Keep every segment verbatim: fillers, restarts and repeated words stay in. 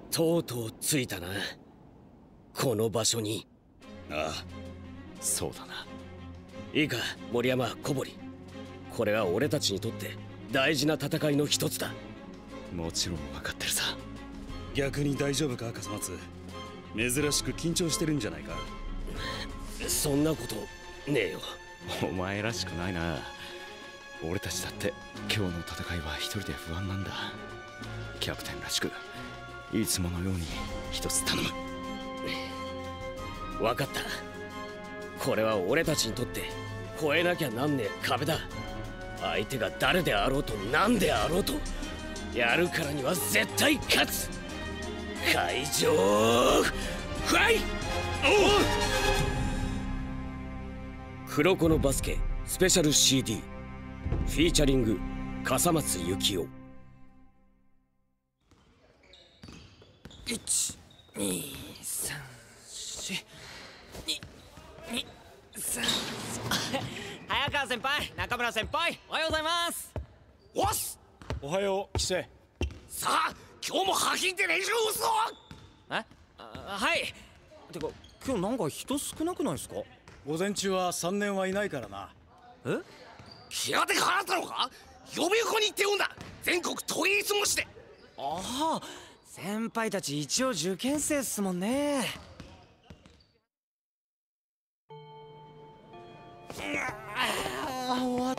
とうとう着いたな、この場所に。 ああ、そうだな。 いいか森山、小堀、これは俺たちにとって大事な戦いの一つだ。 もちろん分かってるさ。 逆に大丈夫か笠松、珍しく緊張してるんじゃないか。 そんなことねえよ。 お前らしくないな。俺たちだって今日の戦いは一人で不安なんだ。キャプテンらしくいつものように一つ頼む。 分かった。これは俺たちにとって越えなきゃなんねえ壁だ。相手が誰であろうと何であろうとやるからには絶対勝つ。会場ファイト。黒子のバスケスペシャル シーディー フィーチャリング笠松幸雄。いち、に、さん、し、に、に、さん。 早川先輩、中村先輩、おはようございます。 おっす。 おはよう、キセ。 さあ、今日もハキンで練習をすぞ。 え、あ、はい。てか、今日なんか人少なくないですか？ 午前中はさんねんはいないからな。 え？ 気が手が払ったのか？呼び子に手をんだ。全国問い過ごして。 ああ、先輩たち一応受験生っすもんね。 ああ、終わった。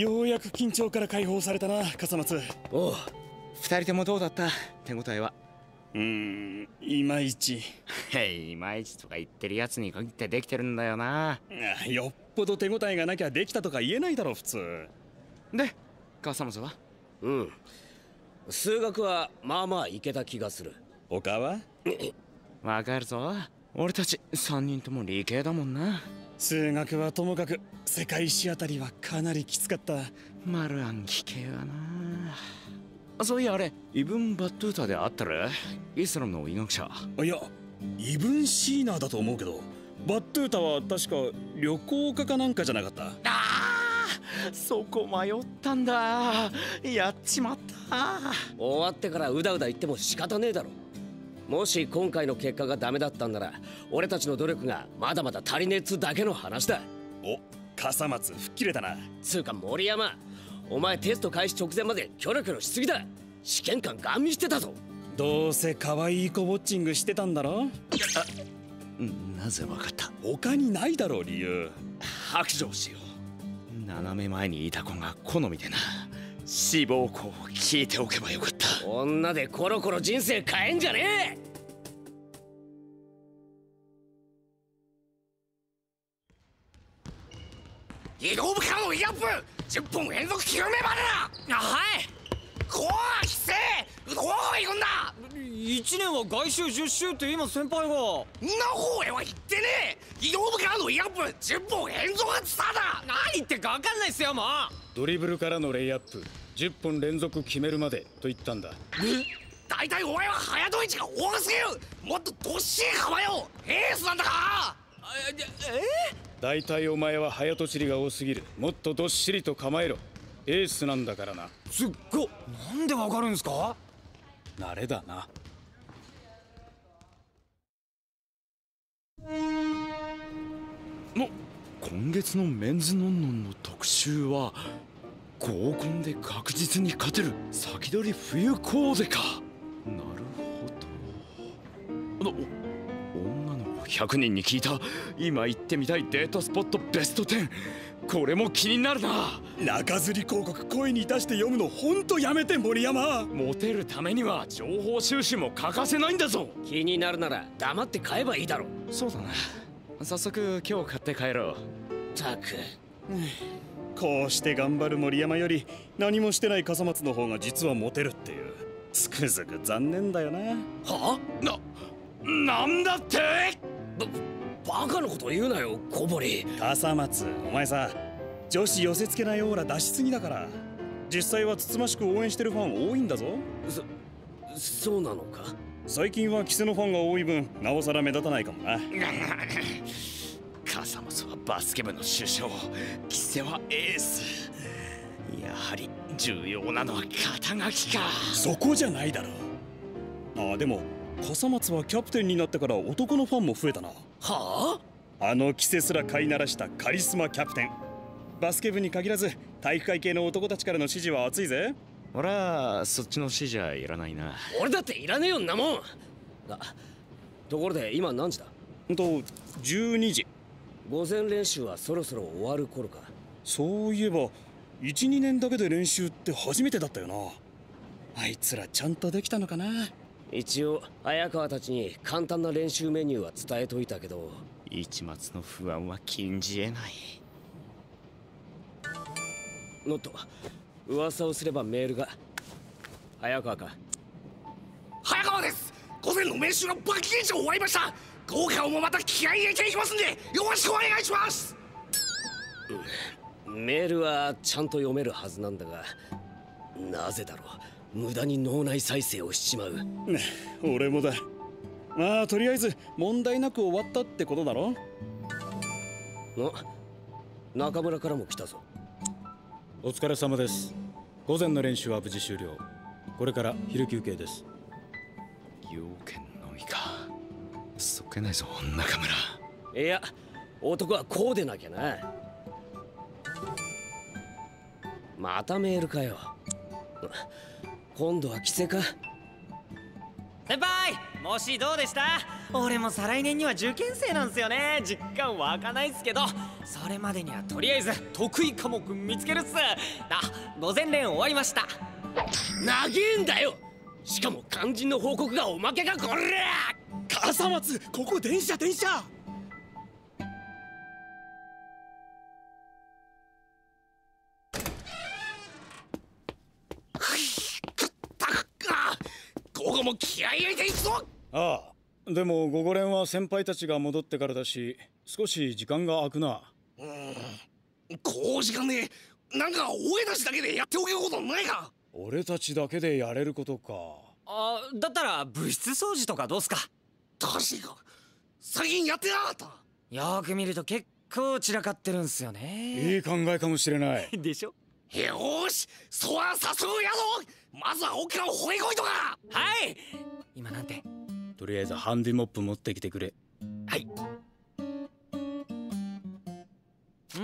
ようやく緊張から解放されたな、笠松。 おう、 二人ともどうだった？手応えは。 うーん、いまいち。 へい、いまいちとか言ってるやつに限ってできてるんだよな。 よっぽど手応えがなきゃできたとか言えないだろ普通。 で、笠松は？ うん、数学はまあまあいけた気がする。 他は？ わかるぞ。俺たち三人とも理系だもんな。 数学はともかく世界史あたりはかなりきつかった。 マルアン奇系はな。そういやあれ、イブン・バットゥータで会ったらイスラムの医学者。 いや、イブン・シーナーだと思うけど、バットゥータは確か旅行家かなんかじゃなかった？ ああ、そこ迷ったんだ。やっちまった。 終わってからうだうだ言っても仕方ねえだろ。もし今回の結果がダメだったんなら俺たちの努力がまだまだ足りねえっつだけの話だ。 お、笠松吹っ切れたな。 つうか森山、お前テスト開始直前までキョロキョロしすぎだ。試験官ガン見してたぞ。 どうせ可愛い子ウォッチングしてたんだろ。 なぜわかった？ 他にないだろう理由。 白状しよう。斜め前にいた子が好みでな。志望校を聞いておけばよかった。 女でコロコロ人生変えんじゃね移動部からのイアップじゅっぽん連続極めまでだ。 はい。 こうきせどこ行くんだ。 いちねんは外周じゅっ周って今先輩が。 んな方へは言ってねえ。移動部からのイアップじゅっぽん連続っつっただ。 何言ってか分かんないっすよもう。 ドリブルからのレイアップじゅっぽん連続決めるまでと言ったんだ。 だいたいお前は早と市が多すぎる。もっとどっしり構えよう。エースなんだか。 えだいたいお前は早とちりが多すぎる。もっとどっしりと構えろ。エースなんだからな。 すっご。なんでわかるんすか？ 慣れだな。 も今月のメンズノンノンの特集は合コンで確実に勝てる先取り冬コーデか。なるほど。女の子ひゃくにんに聞いた今行ってみたいデートスポットベストじゅう。これも気になるな。 中吊り広告声に出して読むのほんとやめて森山。 モテるためには情報収集も欠かせないんだぞ。 気になるなら黙って買えばいいだろ。 そうだな。早速今日買って帰ろう。 たく、 こうして頑張る森山より何もしてない笠松の方が実はモテるっていう、つくづく残念だよな。 はな、なんだって？ バカなこと言うなよ小堀。 笠松、お前さ、女子寄せつけないオーラ出しすぎだから。実際はつつましく応援してるファン多いんだぞ。 そ、そうなのか？ 最近はキセのファンが多い分なおさら目立たないかもな。 笠松はバスケ部の主将、キセはエース。やはり重要なのは肩書きか。 そこじゃないだろう。 ああ、でも笠松はキャプテンになってから男のファンも増えたな。 はああの規制すら飼いならしたカリスマキャプテン。バスケ部に限らず体育会系の男たちからの支持は熱いぜ。 俺はそっちの指示はいらないな。 俺だっていらねえよんなもん。あ、ところで今何時だ？ ほんとじゅうにじ。 午前練習はそろそろ終わる頃か。 そういえばいち、にねんだけで練習って初めてだったよな。あいつらちゃんとできたのかな。 一応綾川たちに簡単な練習メニューは伝えといたけど、 一抹の不安は禁じ得ない。 ノット、噂をすればメールが。早川か？ 早川です。午前の練習がバキ以上終わりました。豪華をもまた気合い入れていきますんでよろしくお願いします。 メールはちゃんと読めるはずなんだが、なぜだろう、無駄に脳内再生をしちまう。 ね、俺もだ。まあとりあえず問題なく終わったってことだろ。 あ、中村からも来たぞ。 お疲れ様です。午前の練習は無事終了。これから昼休憩です。 要件のみか。そっけないぞ中村。 いや、男はこうでなきゃな。またメールかよ。今度は規制か？ 先輩、模試どうでした？俺も再来年には受験生なんすよね。実感湧かないっすけど、それまでにはとりあえず得意科目見つけるっす。あ、午前練終わりました。 長えんだよ。しかも肝心の報告がおまけかこれ。 笠松、ここ電車電車。午後も気合い入れていくぞ。 ああ、でも午後練は先輩たちが戻ってからだし、少し時間が空くな。 うーん、こう時間ね、なんか俺たちだけでやっておけることないか？ 俺たちだけでやれることか。 あ、だったら部室掃除とかどうすか？ 確か最近やってなかった。 よーく見ると結構散らかってるんすよね。 いい考えかもしれない。 でしょ？ よーし、そら早速やろう。まずは奥から吠えこいとか。 はい。今なんて？ とりあえずハンディモップ持ってきてくれ。 はい。うん。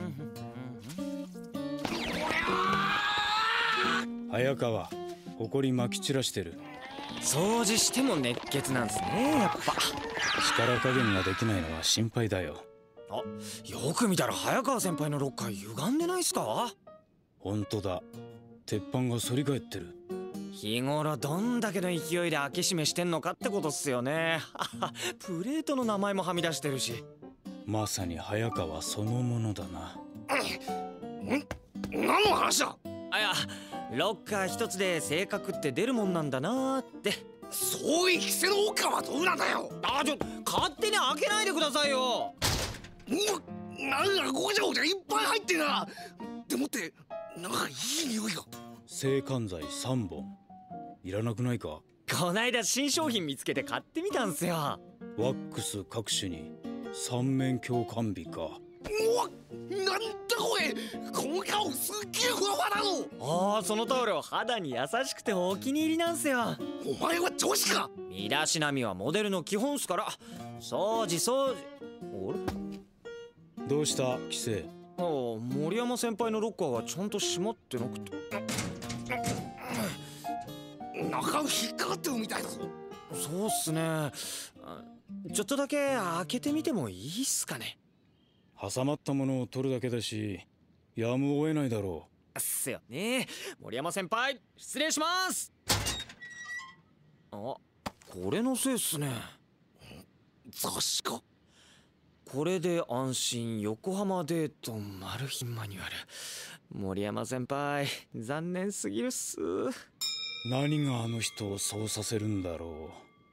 早川、埃まき散らしてる。 掃除しても熱血なんすね、やっぱ。 力加減ができないのは心配だよ。 あ、よく見たら早川先輩のロッカー歪んでないっすか？ 本当だ。鉄板が反り返ってる。 日頃どんだけの勢いで開け閉めしてんのかってことっすよね。プレートの名前もはみ出してるし。 まさに早川そのものだな。 ん？何の話だ？ あ、いや、ロッカー一つで性格って出るもんなんだなーって。 そういう規制の奥はどうなんだよ。 あ、ちょ、勝手に開けないでくださいよ。 うわ、なんかごちゃごちゃいっぱい入ってんな。でもってなんかいい匂いが。 制汗剤さんぼんいらなくないか？ こないだ新商品見つけて買ってみたんすよ。 ワックス各種に三面強完備か。 うわ、なんだこれ。この顔すっげえふわふわだぞ。 ああ、そのタオル肌に優しくてお気に入りなんすよ。 お前は上司か？ 身だしなみはモデルの基本っすから。掃除掃除。あれ？ どうした規制？ ああ、森山先輩のロッカーがちゃんと閉まってなくて。 中引っかかってるみたいだぞ。 そうっすね。ちょっとだけ開けてみてもいいっすかね？ 挟まったものを取るだけだし、やむを得ないだろう。っすよね。森山先輩、失礼します。あ、これのせいっすね。 雑誌か？ これで安心横浜デートマル秘マニュアル。森山先輩、残念すぎるっす。 何があの人をそうさせるんだろ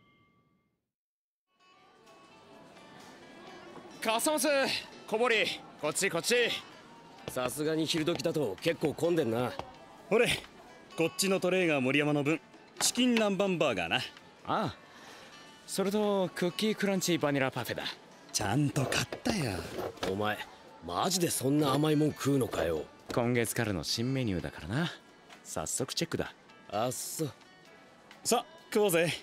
う。笠松、小堀、こっちこっち。 さすがに昼時だと結構混んでんな。 ほれ、こっちのトレイが森山の分。チキン南蛮バーガーな。ああ、それとクッキークランチバニラパフェだ。 ちゃんと買ったよ。 お前マジでそんな甘いもん食うのかよ。 今月からの新メニューだからな。早速チェックだ。 あっそ。 さあ食おうぜ。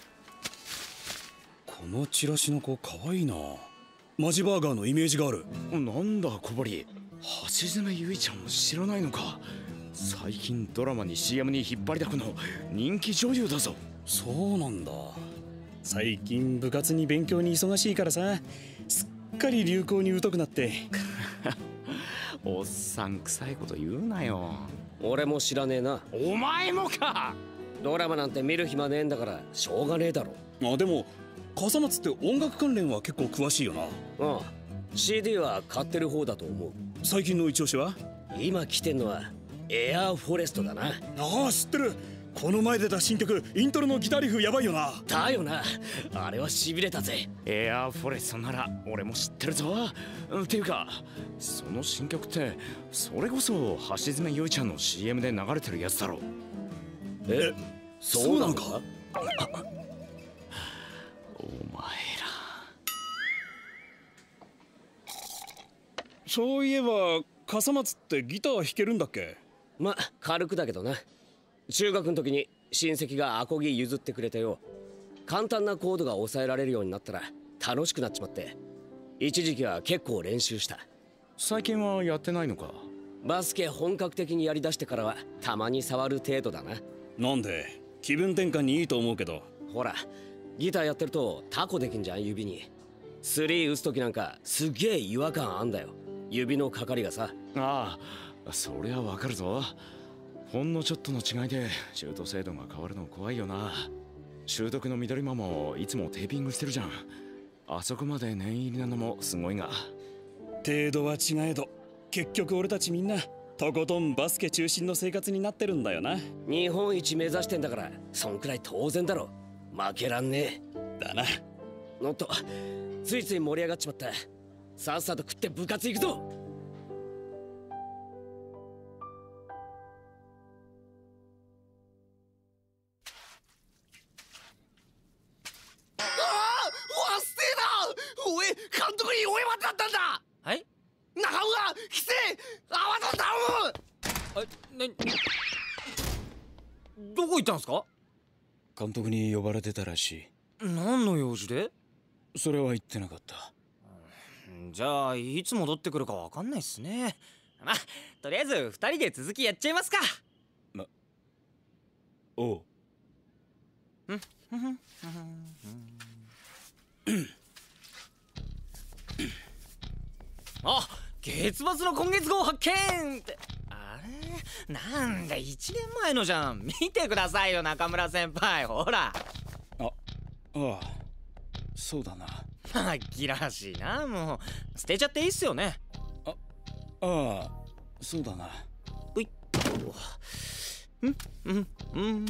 このチラシの子かわいいな。マジバーガーのイメージがある。 なんだ小堀、橋爪ゆいちゃんも知らないのか。最近ドラマに シーエム に引っ張りだこの人気女優だぞ。 そうなんだ。最近部活に勉強に忙しいからさ、すっかり流行に疎くなって。 おっさん臭いこと言うなよ。 俺も知らねえな。 お前もか。 ドラマなんて見る暇ねえんだからしょうがねえだろ。 あ、でも笠松って音楽関連は結構詳しいよな。 ああ、 シーディー は買ってる方だと思う。 最近の一押しは？ 今来てんのはエアーフォレストだな。 ああ、知ってる。この前出た新曲イントロのギターリフやばいよな。 だよな、あれはしびれたぜ。 エアーフォレストなら俺も知ってるぞ。っていうかその新曲ってそれこそ橋爪ゆいちゃんの シーエム で流れてるやつだろ。 え、そうなのか？ お前らそういえば笠松ってギター弾けるんだっけ？ ま、軽くだけどな。中学の時に親戚がアコギ譲ってくれてよ。簡単なコードが抑えられるようになったら楽しくなっちまって、一時期は結構練習した。 最近はやってないのか？ バスケ本格的にやりだしてからはたまに触る程度だな。 なんで？気分転換にいいと思うけど。 ほら、ギターやってるとタコできんじゃん、指に。スリー打つ時なんかすっげえ違和感あんだよ、指のかかりがさ。 ああ、そりゃわかるぞ。ほんのちょっとの違いでシュート精度が変わるの怖いよな。習得の緑間もいつもテーピングしてるじゃん。あそこまで念入りなのもすごいが。 程度は違えど結局俺たちみんなとことんバスケ中心の生活になってるんだよな。 日本一目指してんだからそんくらい当然だろ。負けらんねえだな。 のっと、ついつい盛り上がっちまった。さっさと食って部活行くぞ。 おい、監督におえまだったんだ。 はい。 中村、来て、泡と頼む。 あ、な、どこ行ったんすか？ 監督に呼ばれてたらしい。 何の用事で？ それは言ってなかった。 じゃあいつ戻ってくるかわかんないっすね。まあとりあえず二人で続きやっちゃいますか。 ま、おう。 あ、月末の今月号発見って。あれなんだ、いちねんまえのじゃん。見てくださいよ中村先輩、ほら。 あ、ああ、そうだな。 紛らわしいな。もう捨てちゃっていいっすよね。 あ、ああ、そうだな。 ういっ。うんうんうんうんうん。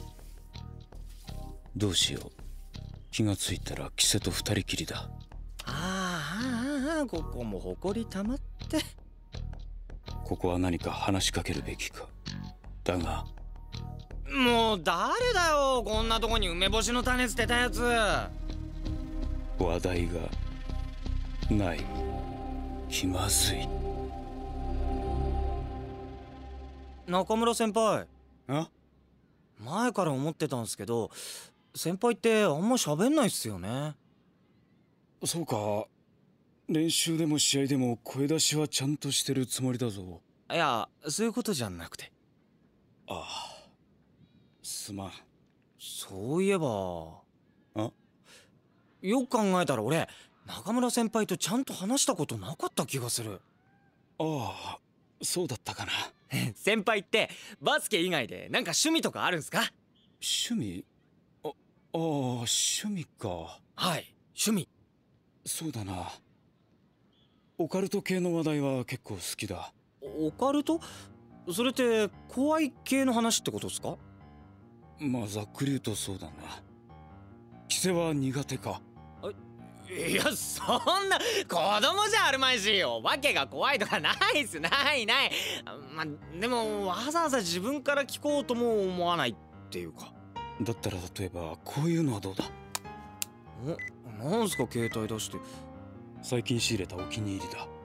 どうしよう。気がついたらキセと二人きりだ。 ああ、ここも埃溜まって。 ここは何か話しかけるべきか。だがもう誰だよ、こんなとこに梅干しの種捨てたやつ。 話題がない。気まずい。 中村先輩。 あ？ 前から思ってたんすけど、先輩ってあんま喋んないっすよね。 そうか。練習でも試合でも声出しはちゃんとしてるつもりだぞ。 いや、そういうことじゃなくて。 ああ、すまん。 そういえば。 あ？ よく考えたら俺中村先輩とちゃんと話したことなかった気がする。 ああ、そうだったかな。 先輩ってバスケ以外でなんか趣味とかあるんすか？ 趣味？あ、ああ、趣味か。 はい、趣味。 そうだな。オカルト系の話題は結構好きだ。 オカルト？それって怖い系の話ってことですか？ まあざっくり言うとそうだな。キセは苦手か？ いや、そんな子供じゃあるまいし、お化けが怖いとかないっす。ないない。まあでもわざわざ自分から聞こうとも思わないっていうか。 だったら例えばこういうのはどうだ？ お、なんすか携帯出して。 最近仕入れたお気に入りだ。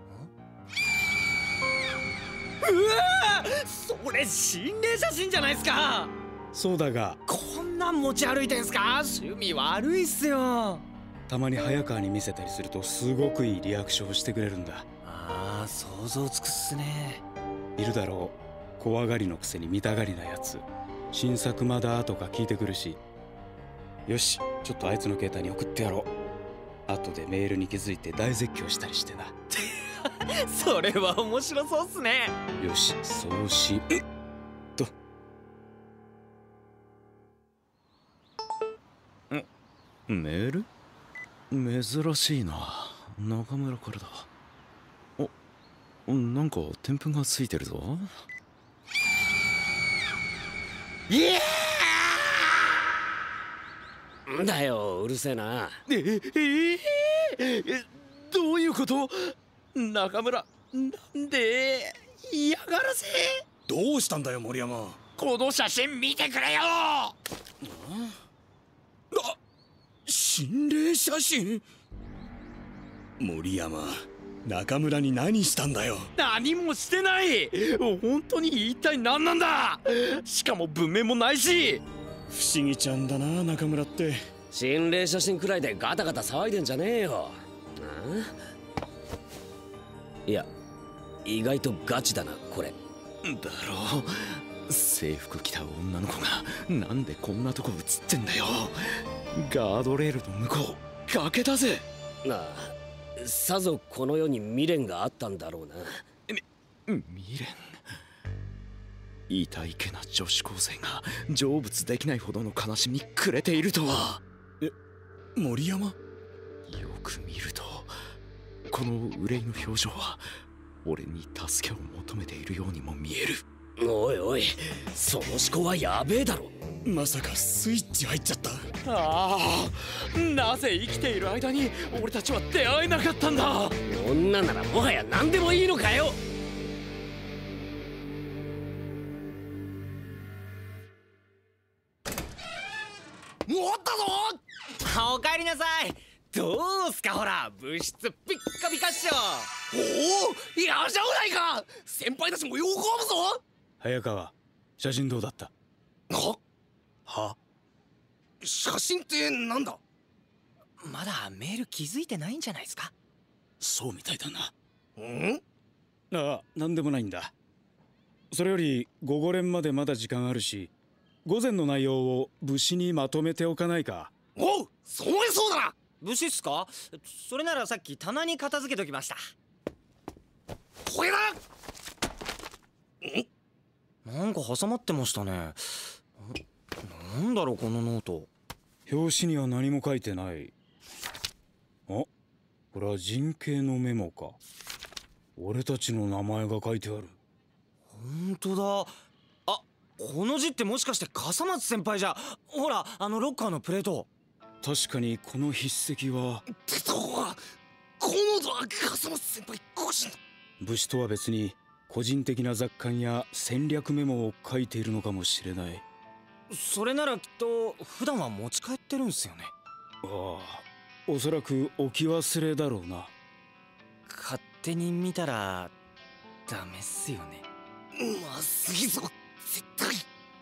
うわー、それ心霊写真じゃないっすか。 そうだがこんなん持ち歩いてんすか？趣味悪いっすよ。 たまに早川に見せたりするとすごくいいリアクションをしてくれるんだ。 ああ、想像つくっすね。 いるだろう、怖がりのくせに見たがりなやつ。新作まだとか聞いてくるし。よし、ちょっとあいつの携帯に送ってやろう。後でメールに気づいて大絶叫したりしてな。 それは面白そうっすね。 よし、そうしえっとんメール？珍しいな。中村からだ。お、なんか添付がついてるぞ。 いやーんだよ、うるせえな。 ええええ、どういうこと？中村、なんで嫌がらせ？ どうしたんだよ森山。 この写真見てくれよ。あ、 心霊写真。森山、中村に何したんだよ。 何もしてない。本当に一体何なんだ。しかも文面もないし。 不思議ちゃんだな中村って。 心霊写真くらいでガタガタ騒いでんじゃねえよ。いや、意外とガチだなこれ。 だろう。制服着た女の子がなんでこんなとこ映ってんだよ。ガードレールの向こう崖だぜ。 なあ、さぞこの世に未練があったんだろうな。 み未練。痛いけな女子高生が成仏できないほどの悲しみに暮れているとは。 え、森山？ よく見るとこの憂いの表情は俺に助けを求めているようにも見える。 おいおい、その思考はやべえだろ。 まさかスイッチ入っちゃった。 ああ、なぜ生きている間に俺たちは出会えなかったんだ。 女ならもはや何でもいいのかよ。 持ったぞ。 おかえりなさい。どうすか、ほら物質ピッカピカっしょ。 おお、いやじゃないか。先輩たちも喜ぶぞ。 早川、写真どうだった？ はは写真ってなんだ？ まだメール気づいてないんじゃないですか？ そうみたいだな。 ん？ ああ、なんでもないんだ。それより午後練までまだ時間あるし、午前の内容を部誌にまとめておかないか？ おう、そういそうだな。 物質っすか？それならさっき棚に片付けときました。 これだ。 ん？なんか挟まってましたね。なんだろうこのノート。 表紙には何も書いてない。あ、これは人形のメモか。俺たちの名前が書いてある。 ほんとだ。あ、この字ってもしかして笠松先輩じゃ。ほらあのロッカーのプレート。 確かにこの筆跡は。 ってとこはこのとは笠松先輩個人だ。 武士とは別に個人的な雑感や戦略メモを書いているのかもしれない。 それならきっと普段は持ち帰ってるんすよね。 ああ、おそらく置き忘れだろうな。 勝手に見たらダメっすよね。 まずいぞ絶対。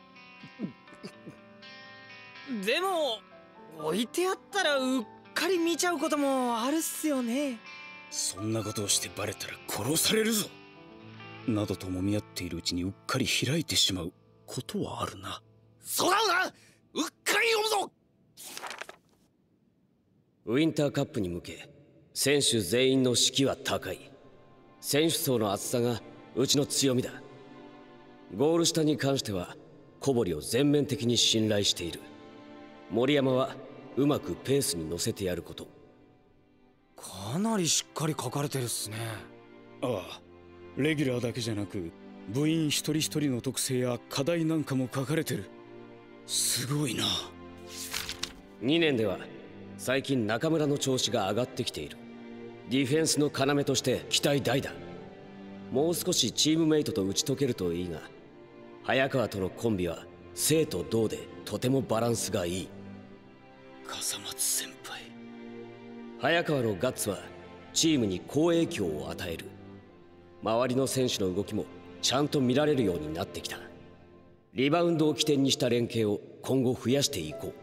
でも置いてあったらうっかり見ちゃうこともあるっすよね。 そんなことをしてバレたら殺されるぞ。などともみ合っているうちにうっかり開いてしまうことはあるな。 そうだな、うっかり読むぞ。 ウィンターカップに向け選手全員の士気は高い。選手層の厚さがうちの強みだ。ゴール下に関しては小堀を全面的に信頼している。森山はうまくペースに乗せてやること。 かなりしっかり書かれてるっすね。 ああ、レギュラーだけじゃなく部員一人一人の特性や課題なんかも書かれてる。すごいな。 にねんでは最近中村の調子が上がってきている。ディフェンスの要として期待大だ。もう少しチームメイトと打ち解けるといいが、早川とのコンビは静と動でとてもバランスがいい。 笠松先輩。 早川のガッツはチームに好影響を与える。周りの選手の動きもちゃんと見られるようになってきた。 リバウンドを起点にした連携を今後増やしていこう。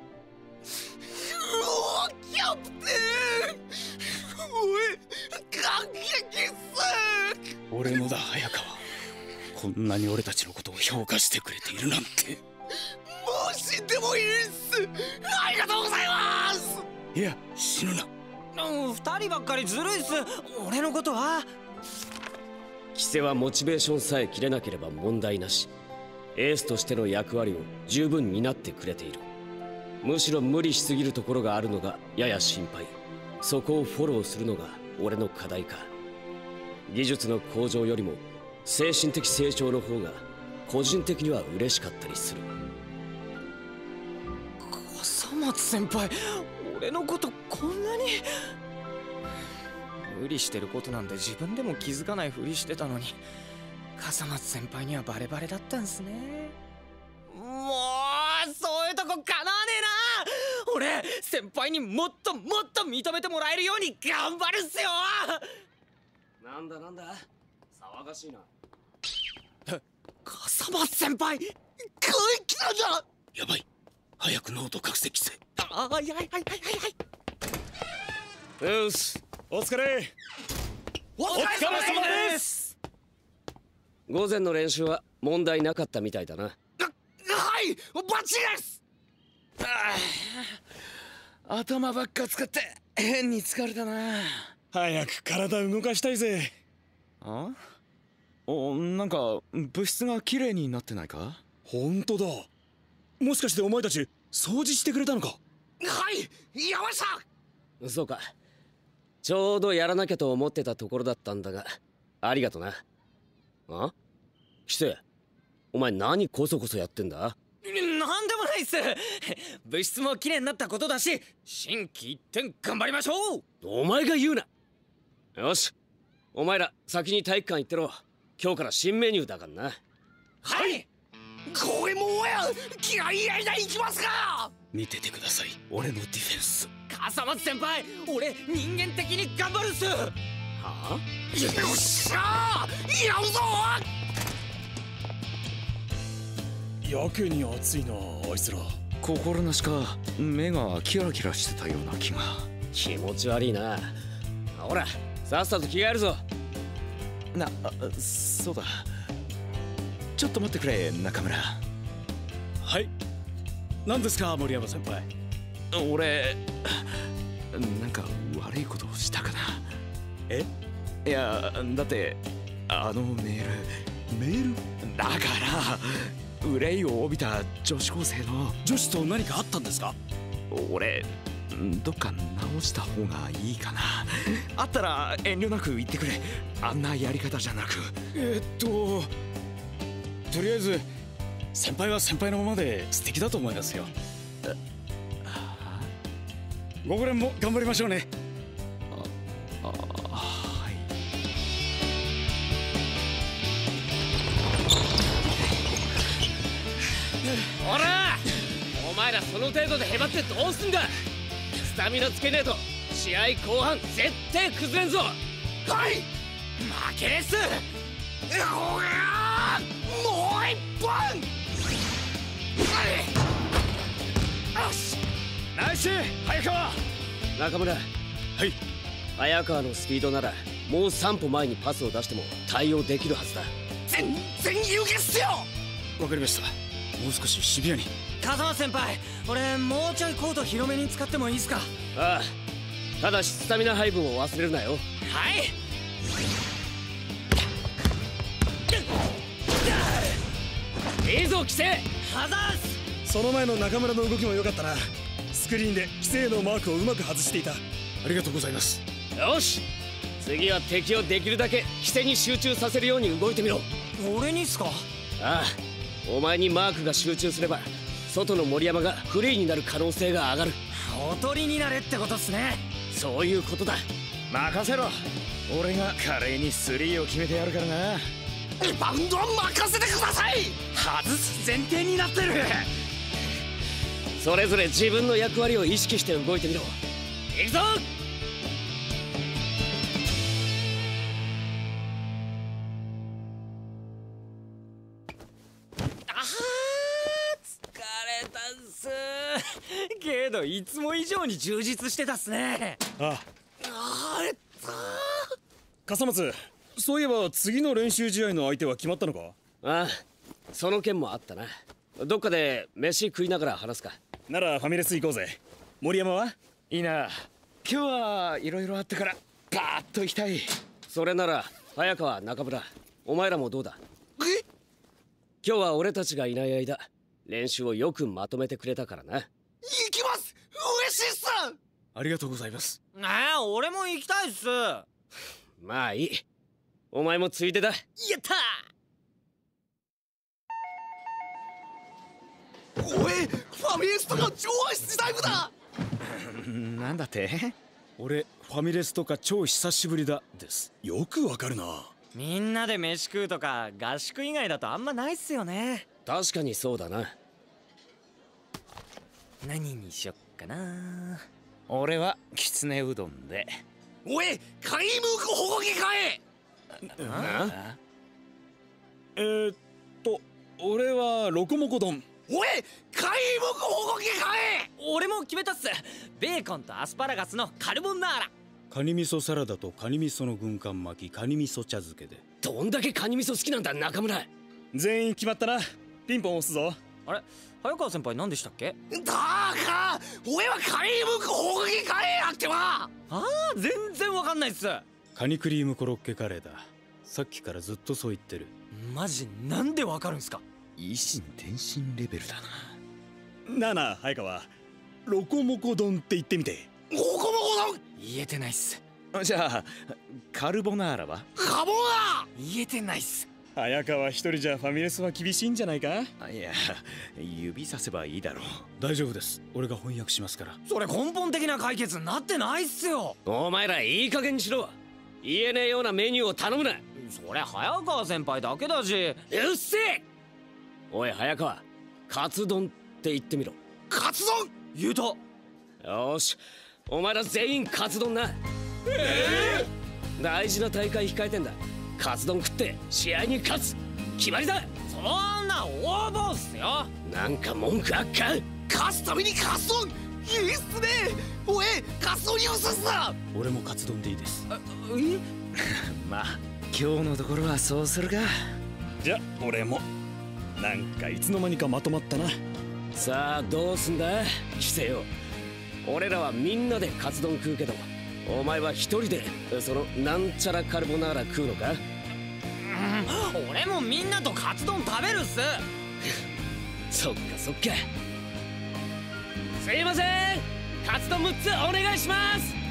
キャプテン、おい、感激っす。 俺もだ、早川。こんなに俺たちのことを評価してくれているなんて。 もう死んでもいいっす。ありがとうございます。 いや、死ぬな。 うん、二人ばっかりずるいっす。俺のことはキセはモチベーションさえ切れなければ問題なし。エースとしての役割を十分担ってくれている。むしろ無理しすぎるところがあるのがやや心配。そこをフォローするのが俺の課題か。技術の向上よりも精神的成長の方が個人的には嬉しかったりする。 笠松先輩、俺のことこんなに。無理してることなんて自分でも気づかないふりしてたのに、笠松先輩にはバレバレだったんすね。もうそういうとこかなわねえな。俺先輩にもっともっと認めてもらえるように頑張るっすよ。 なんだなんだ騒がしいな。 笠松先輩、 空気なんだ。 やばい、早くノート書くせ、キセ。 ああ、はいはいはいはいはい。 よし、お疲れ。 お疲れ様です。 午前の練習は問題なかったみたいだな。 はい、バッチリです。 頭ばっか使って変に疲れたな。 早く体動かしたいぜ。 あ？お、なんか物質が綺麗になってないか？ 本当だ。もしかしてお前たち掃除してくれたのか？ はい、やました。 そうか。ちょうどやらなきゃと思ってたところだったんだが、ありがとな。あ？キセ、お前何コソコソやってんだ？ なんでもないっす。物質も綺麗になったことだし、心機一転頑張りましょう。 お前が言うな。よし、お前ら先に体育館行ってろ。今日から新メニューだからな。 はい、これもおや気合い入れ行きますか。 見ててください、俺のディフェンス。 笠松先輩、俺人間的に頑張るっす。はあ？ よっしゃー、やるぞ。 やけに熱いなあいつら。 心なしか目がキラキラしてたような気が。 気持ち悪いな。ほら、さっさと着替えるぞ。 な、そうだ。ちょっと待ってくれ、中村。 はい、何ですか森山先輩。 俺なんか悪いことをしたかな。 え？ いや、だってあのメールメールだから憂いを帯びた女子高生の。 女子と何かあったんですか？ 俺どっか直した方がいいかな。あったら遠慮なく言ってくれ。あんなやり方じゃなく。 えー、っととりあえず先輩は先輩のままで素敵だと思いますよ。ごこれんも頑張りましょうね。 あ、あ、はい。 ほら、お前らその程度でへばってどうすんだ。スタミナつけねえと試合後半絶対崩れんぞ。 はい、 負けれっす。 うわー、もう一本。よし、 ナイス早川。 中村。 はい。 早川のスピードならもうさん歩前にパスを出しても対応できるはずだ。 全然有限っすよ。 わかりました。もう少しシビアに。 笠松先輩、俺もうちょいコート広めに使ってもいいっすか？ ああ、ただしスタミナ配分を忘れるなよ。 はい。 いいぞ規制。 はざーす。 その前の中村の動きも良かったな。スクリーンで規制のマークをうまく外していた。ありがとうございます。 よし、次は敵をできるだけ規制に集中させるように動いてみろ。 俺にっすか？ ああ、お前にマークが集中すれば外の森山がフリーになる可能性が上がる。 おとりになれってことっすね。 そういうことだ。 任せろ。俺が華麗にスリーを決めてやるからな。 リバウンドは任せてください。 外す前提になってる。 それぞれ自分の役割を意識して動いてみろ。行くぞ。 あす。けどいつも以上に充実してたっすね。 ああれった笠松、そういえば次の練習試合の相手は決まったのか？ ああ、その件もあったな。どっかで飯食いながら話すか。 ならファミレス行こうぜ。森山はいいな。今日はいろいろあったからガーッと行きたい。 それなら早川、中村、お前らもどうだ？ え今日は俺たちがいない間練習をよくまとめてくれたからな。 行きます。嬉しいっす。 ありがとうございます。 ねえ、俺も行きたいっす。 まあいい、お前もついでだ。 やったー。おい、ファミレスとか超質タイムだ。 なんだって？ 俺ファミレスとか超久しぶりだです。 よくわかるな。 みんなで飯食うとか合宿以外だとあんまないっすよね。 確かにそうだな。 何にしよっかな。 俺はきつねうどんで。 おい、カイムクホゴギ買え。 あえー、っと俺はロコモコ丼。 おい、カイムクホゴギ買え。 俺も決めたっす。ベーコンとアスパラガスのカルボナーラ。 カニ味噌サラダとカニ味噌の軍艦巻き、カニ味噌茶漬けで。 どんだけカニ味噌好きなんだ中村。 全員決まったな。ピンポン押すぞ。 あれ、早川先輩何でしたっけ？ だか俺はカイムクホゴギ買えやってば。 あー、全然わかんないっす。 カニクリームコロッケカレーだ。さっきからずっとそう言ってる。 マジなんでわかるんすか？ 維心転身レベルだな。 なあなあ早川、ロコモコ丼って言ってみて。 ホコモコ丼。 言えてないっす。 じゃあカルボナーラは？ カボナ言えてないっす。 早川一人じゃファミレスは厳しいんじゃないか？ あ、いや、指させばいいだろう。 大丈夫です。俺が翻訳しますから。 それ根本的な解決になってないっすよ。 お前らいい加減にしろ。言えねえようなメニューを頼むな。 それ早川先輩だけだし。 うっせえ。おい早川、カツ丼って言ってみろ。 カツ丼。 言うた。 よーし、お前ら全員カツ丼な。えー、大事な大会控えてんだ。カツ丼食って試合に勝つ決まりだ。 そんな応募っすよ。 なんか文句あっか？ 勝つためにカツ丼。いいっすね。おい、カツ丼にうすすだ。 俺もカツ丼でいいです。 えまあ今日のところはそうするか。 じゃ俺も。なんかいつの間にかまとまったな。 さあどうすんだ規制よ。俺らはみんなでカツ丼食うけど、お前は一人でそのなんちゃらカルボナーラ食うのか？ うん、俺もみんなとカツ丼食べるっす。 そっかそっか。すいません、カツ丼むっつお願いします。